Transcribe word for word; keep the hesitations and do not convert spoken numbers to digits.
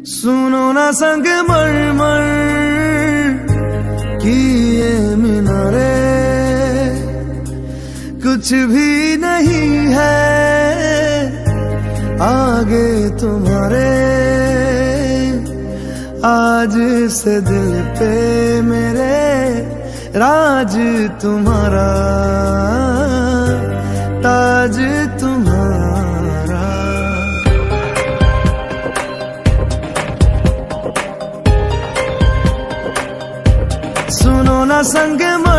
सुनो ना संग मरमर की ये मीनारे, कुछ भी नहीं है आगे तुम्हारे। आज से दिल पे मेरे राज तुम्हारा, ताज तुम्हारा। सुनो ना संग